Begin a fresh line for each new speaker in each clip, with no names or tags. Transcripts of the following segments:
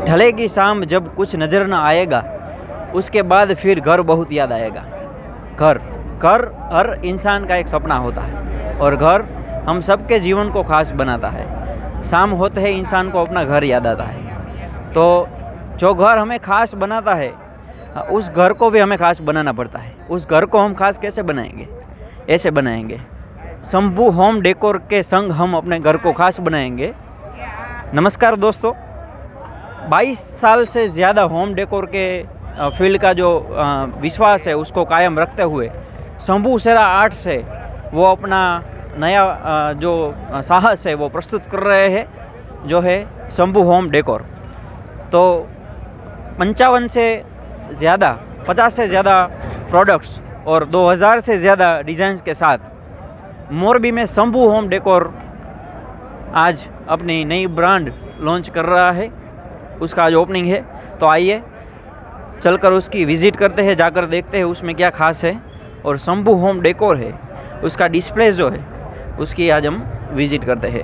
ढलेगी शाम जब कुछ नज़र न आएगा, उसके बाद फिर घर बहुत याद आएगा। घर घर हर इंसान का एक सपना होता है और घर हम सबके जीवन को खास बनाता है। शाम होते ही इंसान को अपना घर याद आता है। तो जो घर हमें खास बनाता है, उस घर को भी हमें खास बनाना पड़ता है। उस घर को हम खास कैसे बनाएंगे? ऐसे बनाएंगे, शंभू होम डेकोर के संग हम अपने घर को खास बनाएंगे। नमस्कार दोस्तों, 22 साल से ज़्यादा होम डेकोर के फील्ड का जो विश्वास है उसको कायम रखते हुए शंभू सेरा आर्ट से वो अपना नया जो साहस है वो प्रस्तुत कर रहे हैं, जो है शंभू होम डेकोर। तो 55 से ज़्यादा 50 से ज़्यादा प्रोडक्ट्स और 2000 से ज़्यादा डिज़ाइंस के साथ मोरबी में शंभू होम डेकोर आज अपनी नई ब्रांड लॉन्च कर रहा है। उसका आज ओपनिंग है, तो आइए चलकर उसकी विज़िट करते हैं, जाकर देखते हैं उसमें क्या खास है। और शंभू होम डेकोर है, उसका डिस्प्ले जो है उसकी आज हम विज़िट करते हैं।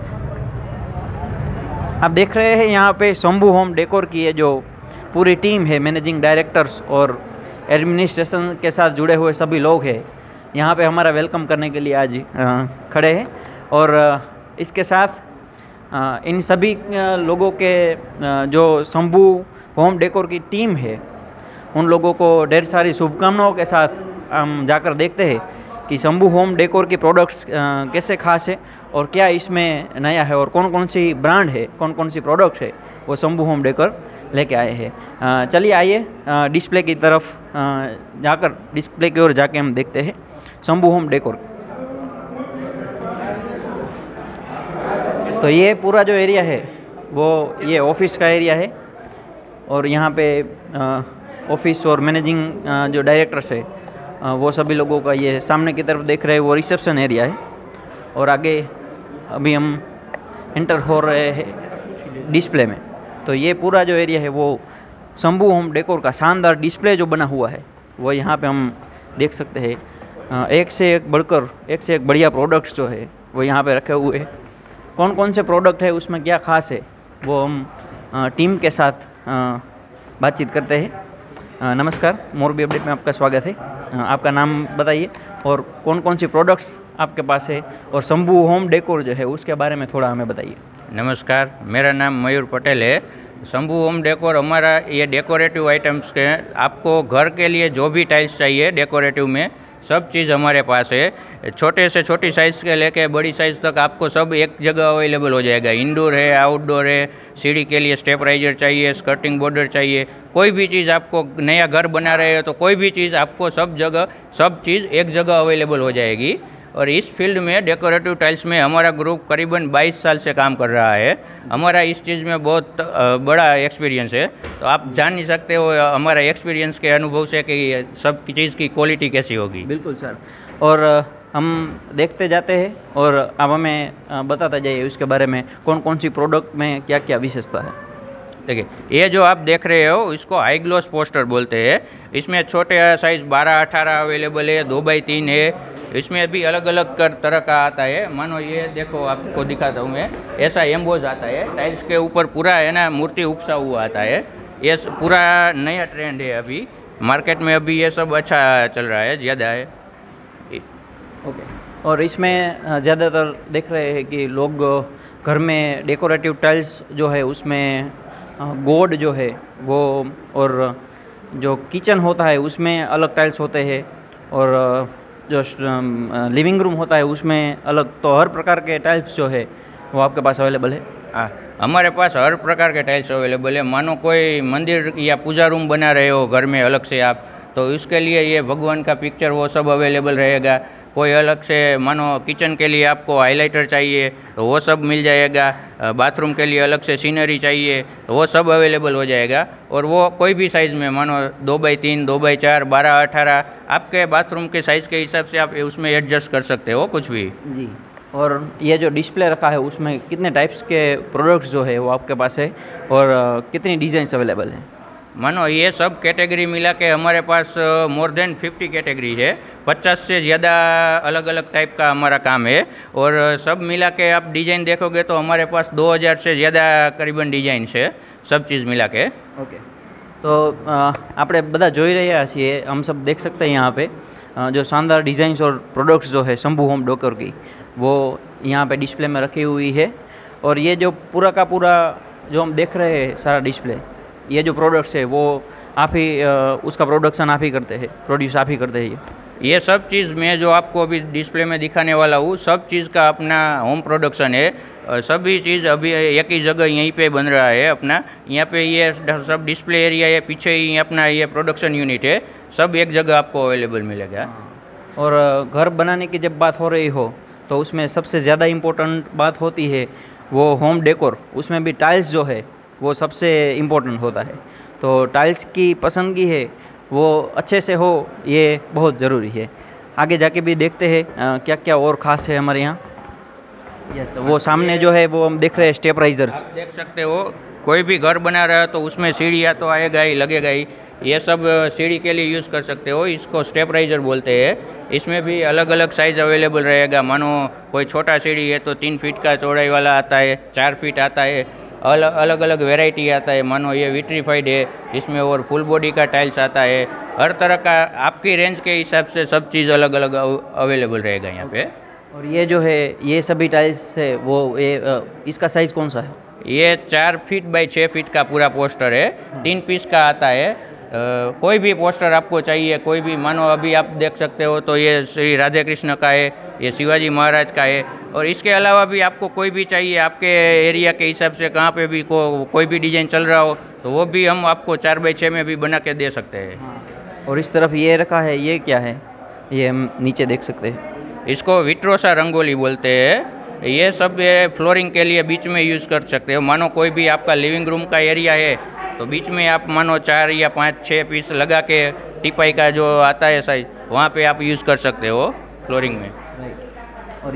आप देख रहे हैं यहाँ पे शंभू होम डेकोर की ये जो पूरी टीम है, मैनेजिंग डायरेक्टर्स और एडमिनिस्ट्रेशन के साथ जुड़े हुए सभी लोग हैं, यहाँ पे हमारा वेलकम करने के लिए आज खड़े हैं। और इसके साथ इन सभी लोगों के जो शंभू होम डेकोर की टीम है, उन लोगों को ढेर सारी शुभकामनाओं के साथ हम जाकर देखते हैं कि शंभू होम डेकोर की प्रोडक्ट्स कैसे खास है और क्या इसमें नया है और कौन कौन सी ब्रांड है, कौन कौन सी प्रोडक्ट्स है वो शंभू होम डेकोर लेके आए हैं। चलिए आइए डिस्प्ले की तरफ जाकर, डिस्प्ले की ओर जाके हम देखते हैं शंभू होम डेकोर। तो ये पूरा जो एरिया है वो ये ऑफिस का एरिया है और यहाँ पे ऑफिस और मैनेजिंग जो डायरेक्टर्स है वो सभी लोगों का, ये सामने की तरफ देख रहे हैं वो रिसेप्शन एरिया है। और आगे अभी हम एंटर हो रहे हैं डिस्प्ले में। तो ये पूरा जो एरिया है वो शंभू होम डेकोर का शानदार डिस्प्ले जो बना हुआ है वो यहाँ पे हम देख सकते हैं। एक से एक बढ़कर एक से एक बढ़िया प्रोडक्ट्स जो है वो यहाँ पे रखे हुए हैं। कौन कौन से प्रोडक्ट है, उसमें क्या खास है, वो हम टीम के साथ बातचीत करते हैं। नमस्कार, मोरबी अपडेट में आपका स्वागत है। आपका नाम बताइए और कौन कौन सी प्रोडक्ट्स आपके पास है और शंभू होम डेकोर जो है उसके बारे में थोड़ा हमें बताइए।
नमस्कार, मेरा नाम मयूर पटेल है। शंभू होम डेकोर हमारा ये डेकोरेटिव आइटम्स के, आपको घर के लिए जो भी टाइल्स चाहिए डेकोरेटिव में सब चीज़ हमारे पास है। छोटे से छोटी साइज़ के लेके बड़ी साइज़ तक आपको सब एक जगह अवेलेबल हो जाएगा। इंडोर है, आउटडोर है, सीढ़ी के लिए स्टेप राइजर चाहिए, स्कर्टिंग बॉर्डर चाहिए, कोई भी चीज़ आपको, नया घर बना रहे हो तो कोई भी चीज़ आपको सब जगह सब चीज़ एक जगह अवेलेबल हो जाएगी। और इस फील्ड में डेकोरेटिव टाइल्स में हमारा ग्रुप करीबन 22 साल से काम कर रहा है। हमारा इस चीज़ में बहुत बड़ा एक्सपीरियंस है, तो आप जान नहीं सकते हो हमारा एक्सपीरियंस के अनुभव से कि सब चीज़ की क्वालिटी कैसी होगी।
बिल्कुल सर, और हम देखते जाते हैं और आप हमें बताते जाइए उसके बारे में, कौन कौन सी प्रोडक्ट में क्या क्या विशेषता है।
देखिए, ये जो आप देख रहे हो इसको हाई ग्लॉस पोस्टर बोलते हैं। इसमें छोटे साइज़ 12-18 अवेलेबल है, 2x3 है। इसमें भी अलग अलग तरह का आता है। मानो ये देखो, आपको दिखाता हूँ मैं, ऐसा एम्बोज आता है टाइल्स के ऊपर, पूरा है ना मूर्ति उपसा हुआ आता है। ये पूरा नया ट्रेंड है अभी मार्केट में, अभी ये सब अच्छा चल रहा है, ज़्यादा है।
ओके। और इसमें ज़्यादातर देख रहे हैं कि लोग घर में डेकोरेटिव टाइल्स जो है उसमें गोड जो है वो, और जो किचन होता है उसमें अलग टाइल्स होते हैं, और जो लिविंग रूम होता है उसमें अलग। तो हर प्रकार के टाइल्स जो है वो आपके पास अवेलेबल है।
हाँ, हमारे पास हर प्रकार के टाइल्स अवेलेबल है। मानो कोई मंदिर या पूजा रूम बना रहे हो घर में अलग से आप, तो इसके लिए ये भगवान का पिक्चर वो सब अवेलेबल रहेगा। कोई अलग से मानो किचन के लिए आपको हाइलाइटर चाहिए तो वो सब मिल जाएगा। बाथरूम के लिए अलग से सीनरी चाहिए तो वो सब अवेलेबल हो जाएगा। और वो कोई भी साइज़ में, मानो 2x3, 2x4, 12-18, आपके बाथरूम के साइज़ के हिसाब से आप उसमें एडजस्ट कर सकते हो कुछ भी
जी। और ये जो डिस्प्ले रखा है उसमें कितने टाइप्स के प्रोडक्ट्स जो है वो आपके पास है और कितनी डिज़ाइंस अवेलेबल हैं?
मानो ये सब कैटेगरी मिला के हमारे पास मोर देन 50 कैटेगरी है, 50 से ज़्यादा अलग अलग टाइप का हमारा काम है। और सब मिला के आप डिज़ाइन देखोगे तो हमारे पास 2000 से ज़्यादा करीबन डिज़ाइन है, सब चीज़ मिला के।
ओके, तो આપણે બધા જોઈ રહ્યા છીએ, हम सब देख सकते हैं यहाँ पे जो शानदार डिज़ाइंस और प्रोडक्ट्स जो है शंभू होम डेकोर की, वो यहाँ पे डिस्प्ले में रखी हुई है। और ये जो पूरा का पूरा जो हम देख रहे हैं सारा डिस्प्ले, ये जो प्रोडक्ट्स है वो आप ही उसका प्रोडक्शन आप ही करते हैं, प्रोड्यूस आप ही करते हैं?
ये सब चीज़ मैं जो आपको अभी डिस्प्ले में दिखाने वाला हूँ, सब चीज़ का अपना होम प्रोडक्शन है। सभी चीज़ अभी एक ही जगह यहीं पे बन रहा है अपना। यहाँ पे ये सब डिस्प्ले एरिया है, पीछे ही अपना ये प्रोडक्शन यूनिट है, सब एक जगह आपको अवेलेबल मिलेगा।
और घर बनाने की जब बात हो रही हो तो उसमें सबसे ज़्यादा इम्पोर्टेंट बात होती है वो होम डेकोर, उसमें भी टाइल्स जो है वो सबसे इम्पोर्टेंट होता है। तो टाइल्स की पसंदगी है वो अच्छे से हो, ये बहुत ज़रूरी है। आगे जाके भी देखते हैं क्या क्या और ख़ास है हमारे यहाँ। वो सामने जो है वो हम देख रहे हैं स्टेप राइजर्स,
आप देख सकते हो। कोई भी घर बना रहा है तो उसमें सीढ़ियाँ तो आएगा ही, लगेगा ही। ये सब सीढ़ी के लिए यूज़ कर सकते हो, इसको स्टेप राइजर बोलते हैं। इसमें भी अलग अलग साइज़ अवेलेबल रहेगा। मानो कोई छोटा सीढ़ी है तो 3 फीट का चौड़ाई वाला आता है, 4 फीट आता है, अलग अलग वेराइटी आता है। मानो ये विट्रीफाइड है, इसमें और फुल बॉडी का टाइल्स आता है। हर तरह का आपकी रेंज के हिसाब से सब चीज़ अलग अलग अवेलेबल रहेगा यहाँ पे।
और ये जो है ये सभी टाइल्स है वो इसका साइज़ कौन सा है?
ये 4 फीट बाई 6 फीट का पूरा पोस्टर है, 3 पीस का आता है। कोई भी पोस्टर आपको चाहिए, कोई भी, मानो अभी आप देख सकते हो तो ये श्री राधे कृष्ण का है, ये शिवाजी महाराज का है। और इसके अलावा भी आपको कोई भी चाहिए आपके एरिया के हिसाब से, कहाँ पे भी कोई भी डिज़ाइन चल रहा हो तो वो भी हम आपको 4 बाई 6 में भी बना के दे सकते हैं।
और इस तरफ ये रखा है, ये क्या है? ये हम नीचे देख सकते हैं,
इसको विट्रोसा रंगोली बोलते हैं। ये सब फ्लोरिंग के लिए बीच में यूज़ कर सकते हो। मानो कोई भी आपका लिविंग रूम का एरिया है तो बीच में आप मानो 4 या 5-6 पीस लगा के टिपाई का जो आता है साइज, वहाँ पे आप यूज़ कर सकते हो फ्लोरिंग में।
और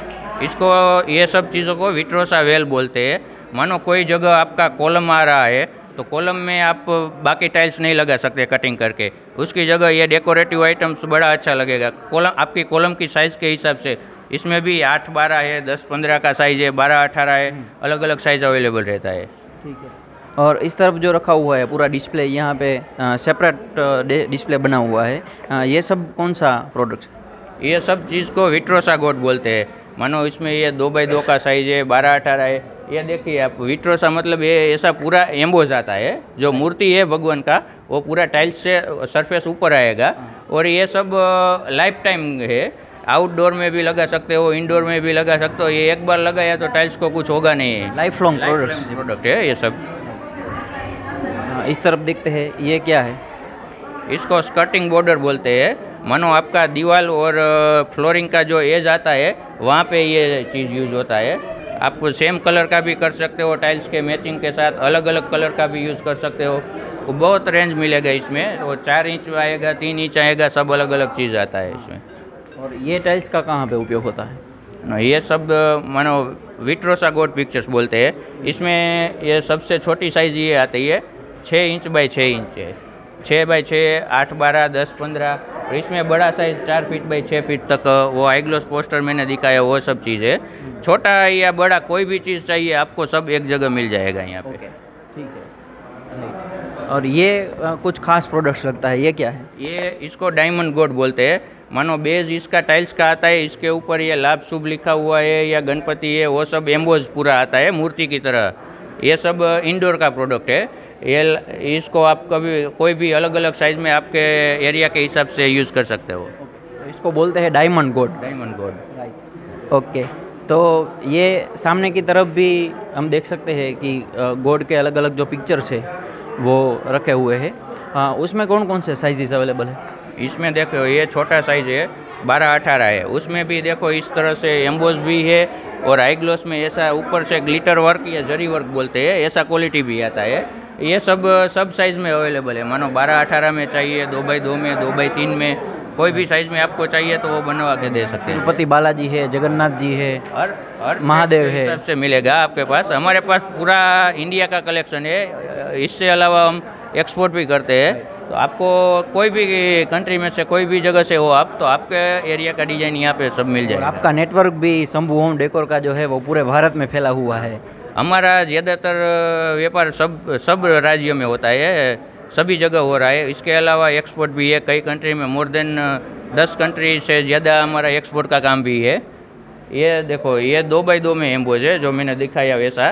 ये
सब चीज़ों को विट्रोसा वेल बोलते हैं। मानो कोई जगह आपका कॉलम आ रहा है तो कॉलम में आप बाकी टाइल्स नहीं लगा सकते कटिंग करके, उसकी जगह ये डेकोरेटिव आइटम्स बड़ा अच्छा लगेगा। कॉलम आपकी कॉलम की साइज़ के हिसाब से इसमें भी 8-12 है, 10-15 का साइज़ है, 12-18 है, अलग अलग साइज़ अवेलेबल रहता है।
ठीक है। और इस तरफ जो रखा हुआ है पूरा डिस्प्ले, यहाँ पे सेपरेट डिस्प्ले बना हुआ है, ये सब कौन सा प्रोडक्ट?
ये सब चीज़ को विट्रोसा गोट बोलते हैं। मानो इसमें ये 2x2 का साइज़ है, 12-18 है। ये देखिए आप, विट्रोसा मतलब ये ऐसा पूरा एम्बोज आता है, जो मूर्ति है भगवान का वो पूरा टाइल्स से सरफेस ऊपर आएगा। और ये सब लाइफ टाइम है, आउटडोर में भी लगा सकते हो, इंडोर में भी लगा सकते हो। ये एक बार लगाया तो टाइल्स को कुछ होगा नहीं,
लाइफ लॉन्ग
प्रोडक्ट है ये सब।
इस तरफ देखते हैं, ये क्या है?
इसको स्कर्टिंग बॉर्डर बोलते हैं। मानो आपका दीवार और फ्लोरिंग का जो एज आता है वहाँ पे ये चीज़ यूज़ होता है। आप सेम कलर का भी कर सकते हो, टाइल्स के मैचिंग के साथ अलग अलग कलर का भी यूज़ कर सकते हो। वो बहुत रेंज मिलेगा इसमें, और 4 इंच आएगा, 3 इंच आएगा, सब अलग अलग चीज़ आता है इसमें।
और ये टाइल्स का कहाँ पे उपयोग होता है?
ये सब मानो विट्रोसा गोट पिक्चर्स बोलते हैं। इसमें ये सबसे छोटी साइज़ ये आती है, 6 इंच बाई 6 इंच है, 6 बाई 6, 8-12, 10-15। और इसमें बड़ा साइज़ 4 फीट बाई 6 फीट तक, वो आईग्लोस पोस्टर मैंने दिखाया, वो सब चीज़ है। छोटा या बड़ा कोई भी चीज़ चाहिए आपको, सब एक जगह मिल जाएगा यहाँ पे।
ठीक है। और ये कुछ खास प्रोडक्ट्स लगता है, ये क्या है? ये
इसको डायमंड गोड बोलते हैं। मानो बेज इसका टाइल्स का आता है, इसके ऊपर ये लाभ शुभ लिखा हुआ है या गणपति है, वो सब एम्बोज पूरा आता है मूर्ति की तरह। ये सब इंडोर का प्रोडक्ट है। ये इसको आप कभी कोई भी अलग अलग साइज़ में आपके एरिया के हिसाब से यूज़ कर सकते हो।
इसको बोलते हैं डायमंड गोड।
डायमंड गोड,
ओके। तो ये सामने की तरफ भी हम देख सकते हैं कि गोड के अलग अलग जो पिक्चर्स है वो रखे हुए हैं। उसमें कौन कौन से साइजेस अवेलेबल है?
इसमें देखो ये छोटा साइज़ है, 12-18 है। उसमें भी देखो इस तरह से एम्बोज भी है, और आई ग्लोस में ऐसा ऊपर से ग्लिटर वर्क या जरी वर्क बोलते हैं, ऐसा क्वालिटी भी आता है। ये सब साइज़ में अवेलेबल है। मानो 12-18 में चाहिए, 2x2 में, 2x3 में, कोई भी साइज़ में आपको चाहिए तो वो बनवा के दे सकते हैं।
तिरुपति बालाजी है, जगन्नाथ जी है,
हर
महादेव है,
सबसे मिलेगा आपके पास। हमारे पास पूरा इंडिया का कलेक्शन है। इससे अलावा हम एक्सपोर्ट भी करते हैं। तो आपको कोई भी कंट्री में से कोई भी जगह से हो आप, तो आपके एरिया का डिज़ाइन यहाँ पे सब मिल
और
जाएगा।
आपका नेटवर्क भी शंभू होम डेकोर का जो है वो पूरे भारत में फैला हुआ है।
हमारा ज़्यादातर व्यापार सब राज्यों में होता है, सभी जगह हो रहा है। इसके अलावा एक्सपोर्ट भी है, कई कंट्री में मोर देन 10 कंट्री से ज़्यादा हमारा एक्सपोर्ट का काम भी है। ये देखो, ये 2x2 में एम्बोज है जो मैंने दिखाया वैसा।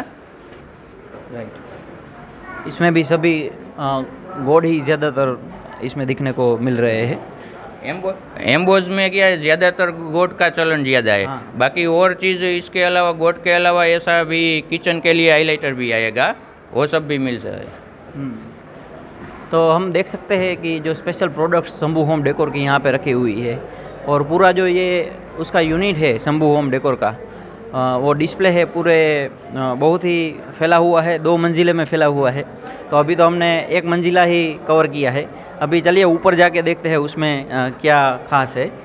राइट, इसमें भी सभी गोड ही ज़्यादातर इसमें दिखने को मिल रहे हैं।
एम्बोज में क्या है, ज़्यादातर गोट का चलन ज़्यादा है।
हाँ।
बाकी और चीज़ इसके अलावा, गोट के अलावा ऐसा भी किचन के लिए हाइलाइटर भी आएगा, वो सब भी मिल जाएगा।
तो हम देख सकते हैं कि जो special products Shambhu home decor की यहाँ पे रखी हुई है, और पूरा जो ये उसका यूनिट है शंभू होम डेकोर का, वो डिस्प्ले है पूरे बहुत ही फैला हुआ है, 2 मंजिले में फैला हुआ है। तो अभी तो हमने 1 मंजिला ही कवर किया है। अभी चलिए ऊपर जाके देखते हैं उसमें क्या खास है।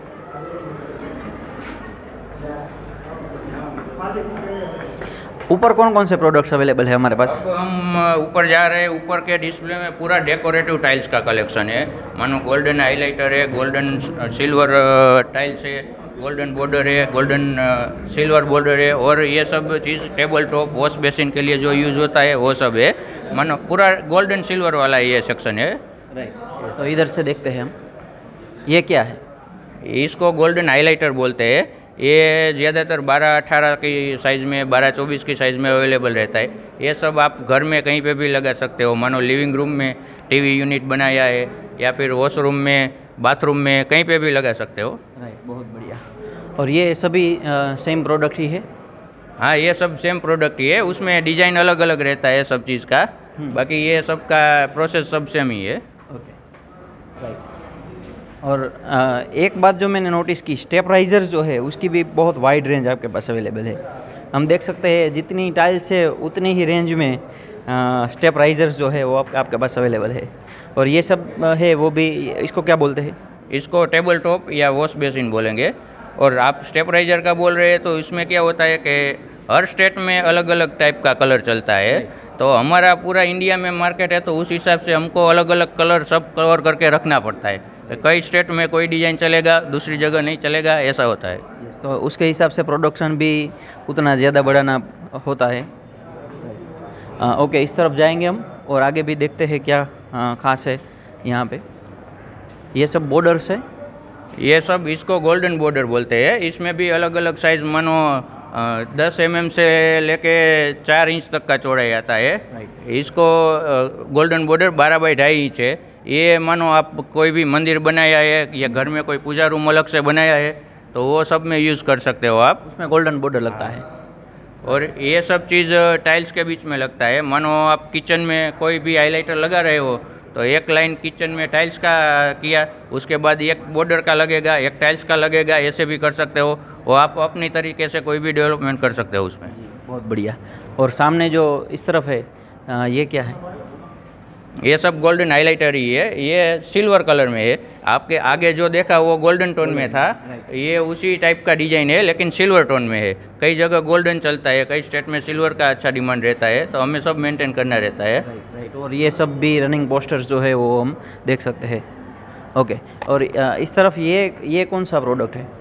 ऊपर कौन कौन से प्रोडक्ट्स अवेलेबल है हमारे पास?
अब हम ऊपर जा रहे हैं। ऊपर के डिस्प्ले में पूरा डेकोरेटिव टाइल्स का कलेक्शन है। मानो गोल्डन हाइलाइटर है, गोल्डन सिल्वर टाइल्स है, गोल्डन बॉर्डर है, गोल्डन सिल्वर बॉर्डर है, और ये सब चीज़ टेबल टॉप वॉश बेसिन के लिए जो यूज़ होता है वो सब है। मानो पूरा गोल्डन सिल्वर वाला ये सेक्शन है।
राइट, तो इधर से देखते हैं हम, ये क्या है?
इसको गोल्डन हाइलाइटर बोलते हैं। ये ज़्यादातर 12-18 की साइज़ में, 12-24 की साइज़ में अवेलेबल रहता है। ये सब आप घर में कहीं पे भी लगा सकते हो। मानो लिविंग रूम में टीवी यूनिट बनाया है, या फिर वॉशरूम में, बाथरूम में, कहीं पे भी लगा सकते हो।
राइट, बहुत बढ़िया। और ये सभी सेम प्रोडक्ट ही है?
हाँ, ये सब सेम प्रोडक्ट ही है। उसमें डिज़ाइन अलग अलग रहता है सब चीज़ का, बाकी ये सब का प्रोसेस सब सेम ही है।
Okay, right. और एक बात जो मैंने नोटिस की, स्टेप राइजर जो है उसकी भी बहुत वाइड रेंज आपके पास अवेलेबल है। हम देख सकते हैं जितनी टाइल्स है उतनी ही रेंज में स्टेप राइजर्स जो है वो आपके पास अवेलेबल है। और ये सब है वो भी, इसको क्या बोलते हैं?
इसको टेबल टॉप या वॉश बेसिन बोलेंगे। और आप स्टेप राइजर का बोल रहे हैं, तो इसमें क्या होता है कि हर स्टेट में अलग अलग टाइप का कलर चलता है। तो हमारा पूरा इंडिया में मार्केट है, तो उस हिसाब से हमको अलग अलग कलर सब कवर करके रखना पड़ता है। कई स्टेट में कोई डिज़ाइन चलेगा, दूसरी जगह नहीं चलेगा, ऐसा होता है।
तो उसके हिसाब से प्रोडक्शन भी उतना ज़्यादा बढ़ाना होता है। ओके, इस तरफ जाएंगे हम और आगे भी देखते हैं क्या खास है यहाँ पे। ये सब बॉर्डर्स है?
ये सब, इसको गोल्डन बॉर्डर बोलते हैं। इसमें भी अलग अलग साइज़, मानो 10 mm से लेके 4 इंच तक का चौड़ाई आता है। इसको गोल्डन बॉर्डर 12x2.5 इंच है। ये मानो आप कोई भी मंदिर बनाया है या घर में कोई पूजा रूम अलग से बनाया है, तो वो सब में यूज़ कर सकते हो आप।
उसमें गोल्डन बॉर्डर लगता है।
और ये सब चीज़ टाइल्स के बीच में लगता है। मानो आप किचन में कोई भी हाइलाइटर लगा रहे हो, तो एक लाइन किचन में टाइल्स का किया, उसके बाद एक बॉर्डर का लगेगा, एक टाइल्स का लगेगा, ऐसे भी कर सकते हो। वो आप अपनी तरीके से कोई भी डेवलपमेंट कर सकते हो उसमें।
बहुत बढ़िया। और सामने जो इस तरफ है, ये क्या है?
ये सब गोल्डन हाइलाइटर ही है। ये सिल्वर कलर में है। आपके आगे जो देखा वो गोल्डन टोन में था, ये उसी टाइप का डिजाइन है, लेकिन सिल्वर टोन में है। कई जगह गोल्डन चलता है, कई स्टेट में सिल्वर का अच्छा डिमांड रहता है, तो हमें सब मेंटेन करना रहता है।
राइट। और ये सब भी रनिंग पोस्टर्स जो है वो हम देख सकते हैं। ओके, और इस तरफ ये कौन सा प्रोडक्ट है?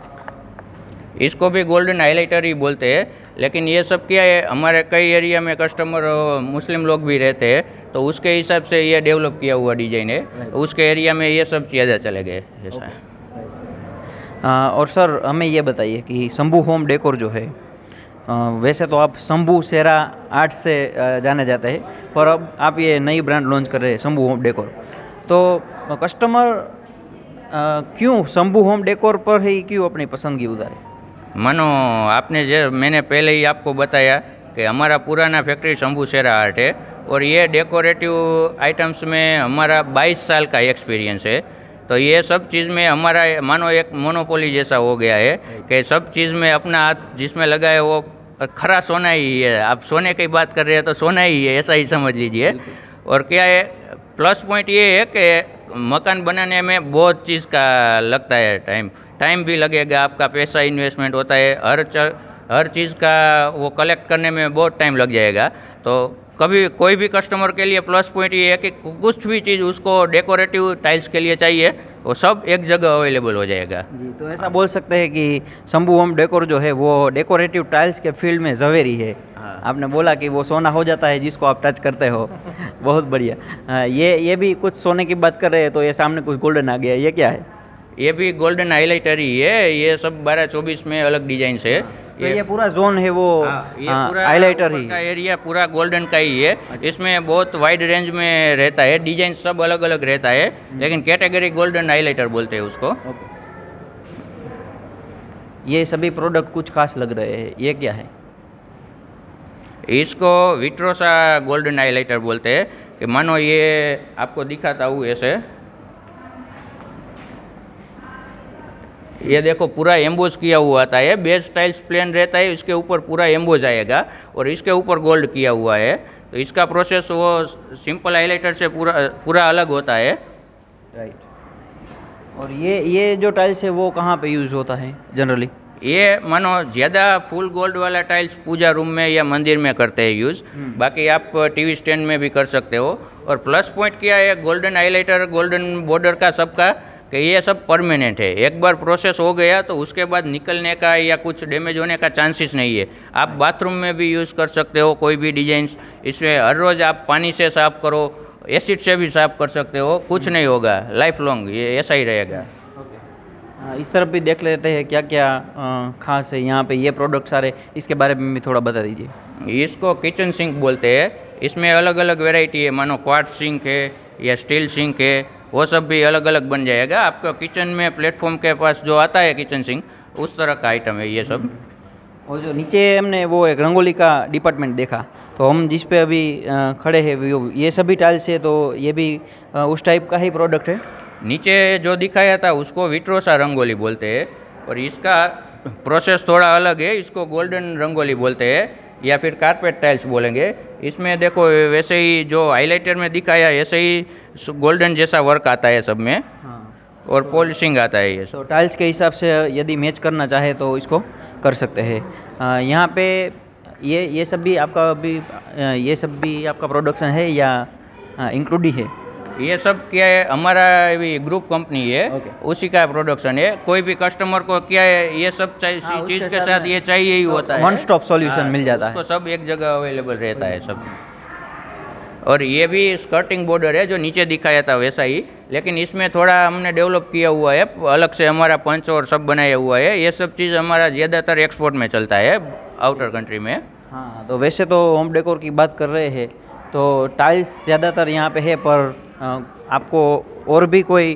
इसको भी गोल्डन हाइलाइटर ही बोलते हैं, लेकिन ये सब क्या है, हमारे कई एरिया में कस्टमर मुस्लिम लोग भी रहते हैं, तो उसके हिसाब से ये डेवलप किया हुआ डिज़ाइन है। उसके एरिया में ये सब ज़्यादा चले गए ऐसा है।
और सर हमें ये बताइए कि शंभू होम डेकोर जो है, वैसे तो आप शंभू सेरा आर्ट से जाने जाते हैं, पर अब आप ये नई ब्रांड लॉन्च कर रहे हैं शंभू होम डेकोर, तो कस्टमर क्यों शंभू होम डेकोर पर ही क्यों अपनी पसंदगी उतारे?
मानो आपने जो मैंने पहले ही आपको बताया कि हमारा पुराना फैक्ट्री शंभू सेरा आर्ट है, और ये डेकोरेटिव आइटम्स में हमारा 22 साल का एक्सपीरियंस है। तो ये सब चीज़ में हमारा मानो एक मोनोपोली जैसा हो गया है कि सब चीज़ में अपना हाथ जिसमें लगा है वो खरा सोना ही है। आप सोने की बात कर रहे हैं तो सोना ही है, ऐसा ही समझ लीजिए। और क्या है, प्लस पॉइंट ये है कि मकान बनाने में बहुत चीज़ का लगता है, टाइम भी लगेगा, आपका पैसा इन्वेस्टमेंट होता है, हर चीज़ का वो कलेक्ट करने में बहुत टाइम लग जाएगा। तो कभी कोई भी कस्टमर के लिए प्लस पॉइंट ये है कि कुछ भी चीज़ उसको डेकोरेटिव टाइल्स के लिए चाहिए वो सब एक जगह अवेलेबल हो जाएगा।
जी, तो ऐसा बोल सकते हैं कि शंभू होम डेकोर जो है वो डेकोरेटिव टाइल्स के फील्ड में ज़वेरी है।
हाँ।
आपने बोला कि वो सोना हो जाता है जिसको आप टच करते हो। बहुत बढ़िया। ये भी कुछ सोने की बात कर रहे हैं, तो ये सामने कुछ गोल्डन आ गया, ये क्या है?
ये भी गोल्डन हाईलाइटर ही है, ये सब 12-24 में अलग डिजाइन है।
तो ये पूरा जोन है वो
ये पूरा
हाईलाइटर ही
का एरिया पूरा गोल्डन का ही है। इसमें बहुत वाइड रेंज में रहता है, डिजाइन सब अलग अलग रहता है, लेकिन कैटेगरी गोल्डन हाईलाइटर बोलते हैं उसको।
ये सभी प्रोडक्ट कुछ खास लग रहे हैं, ये क्या है?
इसको विट्रोसा गोल्डन हाईलाइटर बोलते हैं। कि मानो ये आपको दिखाता हूँ ऐसे, ये देखो पूरा एम्बोज किया हुआ आता है। बेस टाइल्स प्लेन रहता है, इसके ऊपर पूरा एम्बोज आएगा और इसके ऊपर गोल्ड किया हुआ है। तो इसका प्रोसेस वो सिंपल हाईलाइटर से पूरा अलग होता है।
राइट। और ये जो टाइल्स है वो कहाँ पे यूज़ होता है जनरली?
ये मानो ज़्यादा फुल गोल्ड वाला टाइल्स पूजा रूम में या मंदिर में करते हैं यूज़। बाकी आप टीवी स्टैंड में भी कर सकते हो। और प्लस पॉइंट क्या है गोल्डन हाईलाइटर, गोल्डन बॉर्डर का सबका, कि ये सब परमानेंट है। एक बार प्रोसेस हो गया तो उसके बाद निकलने का या कुछ डैमेज होने का चांसेस नहीं है। आप बाथरूम में भी यूज़ कर सकते हो कोई भी डिजाइंस। इसमें हर रोज़ आप पानी से साफ़ करो, एसिड से भी साफ़ कर सकते हो, कुछ नहीं होगा, लाइफ लॉन्ग ये ऐसा ही रहेगा।
इस तरफ भी देख लेते हैं क्या क्या खास है यहाँ पे। ये प्रोडक्ट सारे, इसके बारे में भी थोड़ा बता दीजिए।
इसको किचन सिंक बोलते हैं। इसमें अलग अलग वेराइटी है, मानो क्वार्ट्ज सिंक है या स्टील सिंक है, वो सब भी अलग अलग बन जाएगा। आपका किचन में प्लेटफॉर्म के पास जो आता है किचन सिंक, उस तरह का आइटम है ये सब।
और जो नीचे हमने वो एक रंगोली का डिपार्टमेंट देखा, तो हम जिस पे अभी खड़े हैं ये सभी टाइल्स है, तो ये भी उस टाइप का ही प्रोडक्ट है।
नीचे जो दिखाया था उसको विट्रोसा रंगोली बोलते हैं और इसका प्रोसेस थोड़ा अलग है। इसको गोल्डन रंगोली बोलते हैं या फिर कारपेट टाइल्स बोलेंगे। इसमें देखो वैसे ही जो हाईलाइटर में दिखाया ऐसे ही गोल्डन जैसा वर्क आता है सब में। हाँ। और पॉलिशिंग आता है ये।
तो टाइल्स के हिसाब से यदि मैच करना चाहे तो इसको कर सकते हैं। यहाँ पे ये सब भी आपका प्रोडक्शन है या इंक्लूड ही है?
ये सब क्या है, हमारा भी ग्रुप कंपनी है। उसी का प्रोडक्शन है। कोई भी कस्टमर को क्या है ये सब चीज़ के साथ ये चाहिए ही होता है,
वन स्टॉप सॉल्यूशन मिल जाता है,
तो सब एक जगह अवेलेबल रहता है सब। और ये भी स्कर्टिंग बॉर्डर है जो नीचे दिखाया था वैसा ही, लेकिन इसमें थोड़ा हमने डेवलप किया हुआ है, अलग से हमारा पंच और सब बनाया हुआ है। ये सब चीज़ हमारा ज़्यादातर एक्सपोर्ट में चलता है, आउटर कंट्री में। हाँ,
तो वैसे तो होम डेकोर की बात कर रहे हैं तो टाइल्स ज़्यादातर यहाँ पे है, पर आपको और भी कोई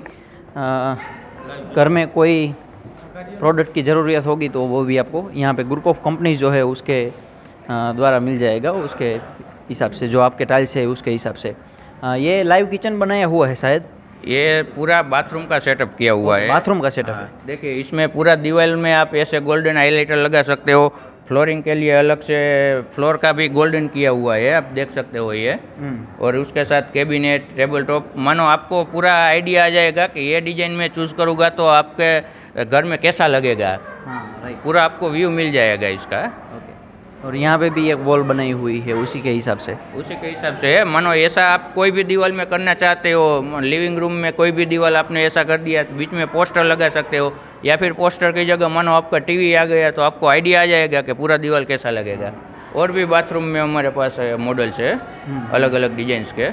घर में कोई प्रोडक्ट की ज़रूरत होगी तो वो भी आपको यहाँ पे ग्रुप ऑफ कंपनीज जो है उसके द्वारा मिल जाएगा, उसके हिसाब से जो आपके टाइल्स है उसके हिसाब से। ये लाइव किचन बनाया हुआ है शायद?
ये पूरा बाथरूम का सेटअप किया हुआ है।
बाथरूम का सेटअप है।
देखिए इसमें पूरा दीवार में आप ऐसे गोल्डन हाईलाइटर लगा सकते हो। फ्लोरिंग के लिए अलग से फ्लोर का भी गोल्डन किया हुआ है, आप देख सकते हो ये। और उसके साथ कैबिनेट, टेबल टॉप, मानो आपको पूरा आइडिया आ जाएगा कि ये डिजाइन में चूज़ करूँगा तो आपके घर में कैसा लगेगा। हाँ, राइट। पूरा आपको व्यू मिल जाएगा इसका।
और यहाँ पे भी एक वॉल बनाई हुई है उसी के हिसाब से
है। मानो ऐसा आप कोई भी दीवार में करना चाहते हो, लिविंग रूम में कोई भी दीवार आपने ऐसा कर दिया, बीच में पोस्टर लगा सकते हो, या फिर पोस्टर की जगह मानो आपका टीवी आ गया तो आपको आइडिया आ जाएगा कि पूरा दीवार कैसा लगेगा। और भी बाथरूम में हमारे पास मॉडल्स है अलग अलग डिजाइंस के।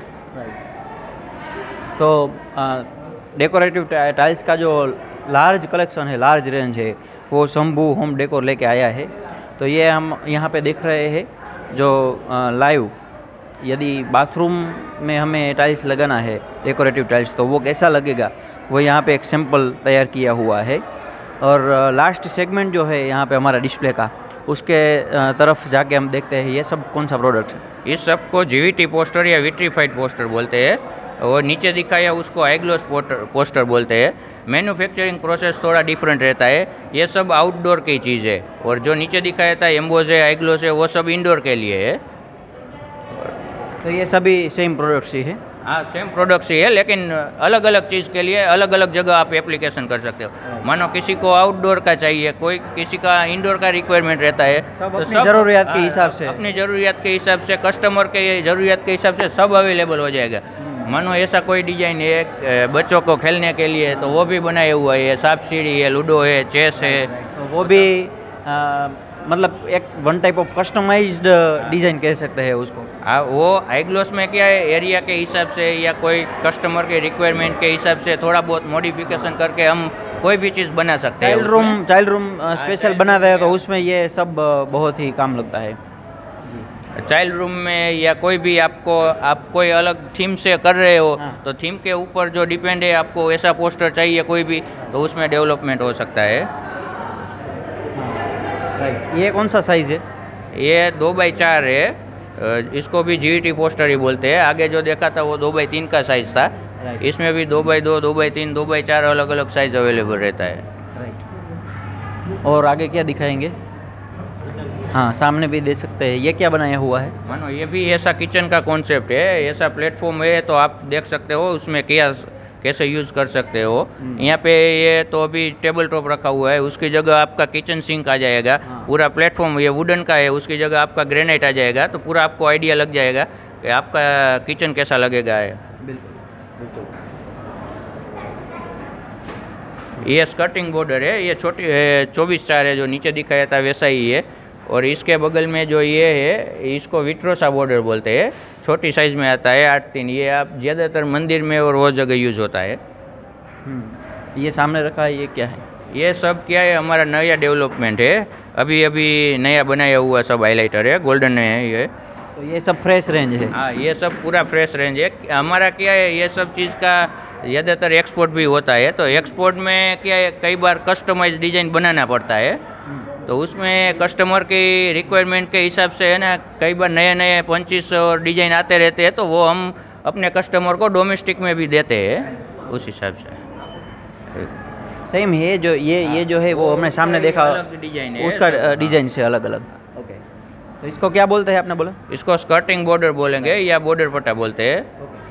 तो डेकोरेटिव टाइल्स का जो लार्ज कलेक्शन है, लार्ज रेंज है, वो शंभू होम डेकोर लेके आया है। तो ये हम यहाँ पे देख रहे हैं जो लाइव, यदि बाथरूम में हमें टाइल्स लगाना है डेकोरेटिव टाइल्स तो वो कैसा लगेगा, वो यहाँ पे एक सैम्पल तैयार किया हुआ है। और लास्ट सेगमेंट जो है यहाँ पे हमारा डिस्प्ले का, उसके तरफ जाके हम देखते हैं ये सब कौन सा प्रोडक्ट है।
इस सब को जीवीटी पोस्टर या विट्रीफाइड पोस्टर बोलते हैं। और नीचे दिखाया उसको आई ग्लोस पोस्टर बोलते हैं। मैन्युफैक्चरिंग प्रोसेस थोड़ा डिफरेंट रहता है। ये सब आउटडोर की चीज़ है, और जो नीचे दिखाया था एम्बोज है, आई ग्लोस है, वो सब इंडोर के लिए है।
तो ये सभी सेम प्रोडक्ट्स ही है।
हाँ सेम प्रोडक्ट्स ही है, लेकिन अलग अलग चीज़ के लिए अलग अलग जगह आप एप्लीकेशन कर सकते हो। मानो किसी को आउटडोर का चाहिए, कोई किसी का इंडोर का रिक्वायरमेंट रहता है,
सब अपनी ज़रूरियात के हिसाब से,
अपनी ज़रूरियात के हिसाब से, कस्टमर के ज़रूरियात के हिसाब से सब अवेलेबल हो जाएगा। मानो ऐसा कोई डिज़ाइन है बच्चों को खेलने के लिए तो वो भी बनाया हुआ है, सांप सीढ़ी है, लूडो है, चेस है,
तो वो भी मतलब एक one type of customised design कह सकते हैं उसको।
वो आई ग्लोस में क्या है, एरिया के हिसाब से या कोई कस्टमर के रिक्वायरमेंट के हिसाब से थोड़ा बहुत मॉडिफिकेशन करके हम कोई भी चीज़ बना सकते हैं।
चाइल्ड रूम स्पेशल बनाता है तो उसमें ये सब बहुत ही काम लगता है।
चाइल्ड रूम में या कोई भी आप कोई अलग थीम से कर रहे हो, तो थीम के ऊपर जो डिपेंड है, आपको ऐसा पोस्टर चाहिए कोई भी, तो उसमें डेवलपमेंट हो सकता है।
ये कौन सा साइज़ है?
ये 2x4 है, इसको भी GT पोस्टर ही बोलते हैं। आगे जो देखा था वो 2x3 का साइज़ था, इसमें भी 2x2, 2x3, 2x4 अलग अलग साइज़ अवेलेबल रहता है।
और आगे क्या दिखाएंगे? हाँ, सामने भी दे सकते हैं। ये क्या बनाया हुआ है?
मानो ये भी ऐसा किचन का कॉन्सेप्ट है, ऐसा प्लेटफॉर्म है, तो आप देख सकते हो उसमें कैसे यूज़ कर सकते हो। यहाँ पे ये तो अभी टेबल टॉप रखा हुआ है, उसकी जगह आपका किचन सिंक आ जाएगा। पूरा प्लेटफॉर्म ये वुडन का है, उसकी जगह आपका ग्रेनाइट आ जाएगा, तो पूरा आपको आइडिया लग जाएगा कि आपका किचन कैसा लगेगा है। ये स्कर्टिंग बॉर्डर है, ये छोटी 24/4 है, जो नीचे दिखाया था वैसा ही है। और इसके बगल में जो ये है, इसको विट्रोसा बॉर्डर बोलते हैं, छोटी साइज़ में आता है 8/3। ये आप ज़्यादातर मंदिर में और वो जगह यूज़ होता है।
ये सामने रखा है, ये क्या है?
ये सब क्या है, हमारा नया डेवलपमेंट है, अभी अभी नया बनाया हुआ सब हाइलाइटर है, गोल्डन है ये।
तो ये सब फ्रेश रेंज है?
हाँ, ये सब पूरा फ्रेश रेंज है। हमारा क्या है, ये सब चीज़ का ज़्यादातर एक्सपोर्ट भी होता है, तो एक्सपोर्ट में क्या है, कई बार कस्टमाइज डिज़ाइन बनाना पड़ता है, तो उसमें कस्टमर की रिक्वायरमेंट के हिसाब से है ना, कई बार नए नए पंचेस और डिज़ाइन आते रहते हैं, तो वो हम अपने कस्टमर को डोमेस्टिक में भी देते हैं उस हिसाब से।
सेम है जो ये जो है वो हमने सामने देखा,
अलग डिज़ाइन है,
उसका डिज़ाइन से अलग अलग। ओके, तो इसको क्या बोलते हैं आपने बोला?
इसको स्कर्टिंग बॉर्डर बोलेंगे या बॉर्डर पट्टा बोलते हैं।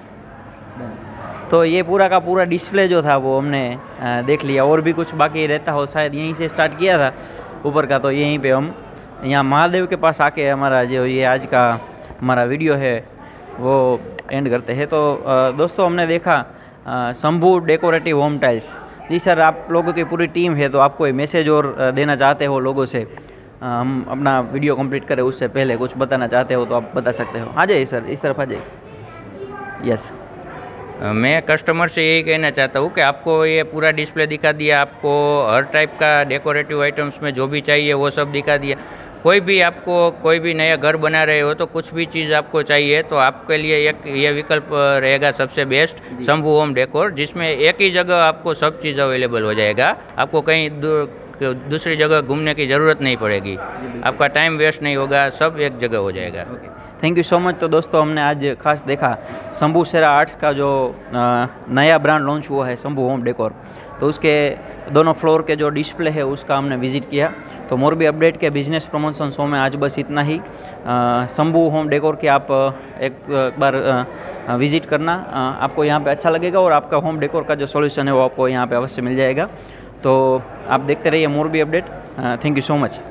तो ये पूरा का पूरा डिस्प्ले जो था वो हमने देख लिया। और भी कुछ बाकी रहता हो, शायद यहीं से स्टार्ट किया था ऊपर का, तो यहीं पे हम यहाँ महादेव के पास आके हमारा जो ये आज का हमारा वीडियो है वो एंड करते हैं। तो दोस्तों, हमने देखा शंभू डेकोरेटिव होम टाइल्स। जी सर, आप लोगों की पूरी टीम है, तो आप कोई मैसेज और देना चाहते हो लोगों से? हम अपना वीडियो कंप्लीट करें उससे पहले कुछ बताना चाहते हो तो आप बता सकते हो। आ जाइए सर, इस तरफ आ जाइए। यस,
मैं कस्टमर से यही कहना चाहता हूँ कि आपको ये पूरा डिस्प्ले दिखा दिया, आपको हर टाइप का डेकोरेटिव आइटम्स में जो भी चाहिए वो सब दिखा दिया। कोई भी नया घर बना रहे हो तो कुछ भी चीज़ आपको चाहिए तो आपके लिए एक ये विकल्प रहेगा सबसे बेस्ट, शंभू होम डेकोर, जिसमें एक ही जगह आपको सब चीज़ अवेलेबल हो जाएगा। आपको कहीं दूसरी जगह घूमने की ज़रूरत नहीं पड़ेगी, आपका टाइम वेस्ट नहीं होगा, सब एक जगह हो जाएगा।
Thank you so much. तो दोस्तों, हमने आज खास देखा शंभू शेरा आर्ट्स का जो नया ब्रांड लॉन्च हुआ है शंभू होम डेकोर, तो उसके दोनों फ्लोर के जो डिस्प्ले है उसका हमने विज़िट किया। तो मोरबी अपडेट के बिजनेस प्रमोशन शो में आज बस इतना ही। शंभू होम डेकोर की आप एक बार विज़िट करना, आपको यहाँ पे अच्छा लगेगा और आपका होम डेकोर का जो सॉल्यूशन है वो आपको यहाँ पे अवश्य मिल जाएगा। तो आप देखते रहिए Morbi update. Thank you so much.